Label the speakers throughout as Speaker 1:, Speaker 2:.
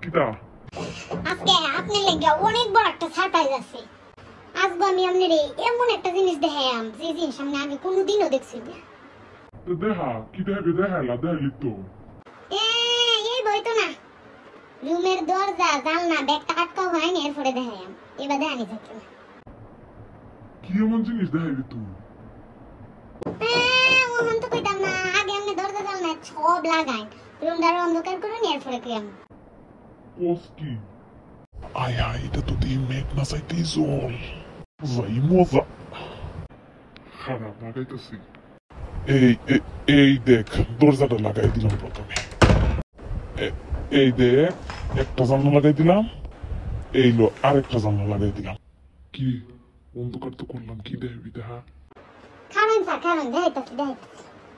Speaker 1: কিটা
Speaker 2: আজকে আপনার লাগে অনেক বড় একটা সারপ্রাইজ আছে। আজকে আমি আপনারে এমন একটা জিনিস দেখাইলাম যে জিনিস আমি আগে কোনোদিনও দেখছি না।
Speaker 1: তো দেখা কি দেখাবি দেখাইলা দেখাইলি তো
Speaker 2: এই বই তো না, রুমের দরজা জানলা ব্যাগটা আটকাও হয়নি, এরপরে দেখাইলাম। এবার দেখানি থাকি না।
Speaker 1: কি এমন জিনিস দেখাইলি তুই?
Speaker 2: ওখান তো কইতাম না, আগে আপনি দরজা জানলা সব লাগাই, রুমটার অন্ধকার করুন, এরপরে কইলাম
Speaker 1: পোস কি আয় আয় এটা তো দিয়ে মেঘ না চাইতেই জল যাই মজা খারাপ লাগাইতেছি। এই দেখ দরজাটা লাগাই দিলাম প্রথমে। এই দেখ একটা জানলা লাগাই দিলাম, এই লো আরেকটা জানলা লাগাই দিলাম। কি অন্ধকার তো করলাম, কি দেখবি দেখা?
Speaker 2: খাবেন স্যার খাবেন, দেখাইতেছি দেখাইতেছি।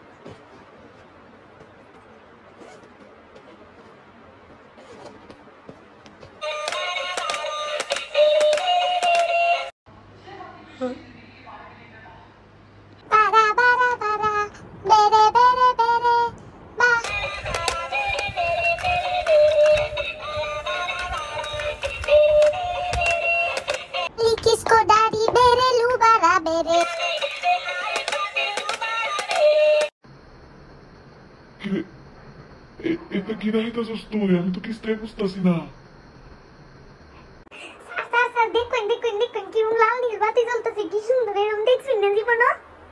Speaker 2: Para para para bere bere bere ba किसको दाढ़ी बेरे लुबारा बेरे
Speaker 1: এটা কি দেখাইতেছিস তুই? আমি তো কিছুটাই বুঝতেছি না।
Speaker 2: স্যার স্যার দেখুন দেখুন দেখুন কি লাল নীল বাতি জ্বলতেছে, কি সুন্দর, এরকম দেখছেন না জীবনে?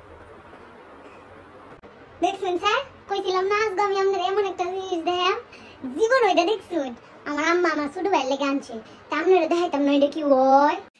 Speaker 2: দেখছেন স্যার, কইছিলাম না আজকে আমি আপনার এমন একটা জিনিস দেখাম, জীবন ওইটা দেখছুন। আমার আম্মা আমার ছোট ভাইয়ের লেগে আনছে, তা আপনারা দেখাইতাম না এটা কি হয়।